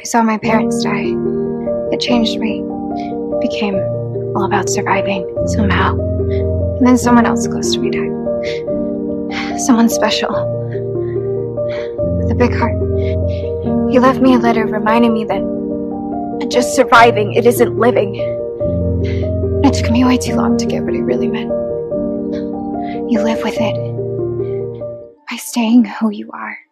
saw my parents die. It changed me. It became all about surviving, somehow. And then someone else close to me died. Someone special. With a big heart. He left me a letter reminding me that just surviving, it isn't living. It took me way too long to get what it really meant. You live with it by staying who you are.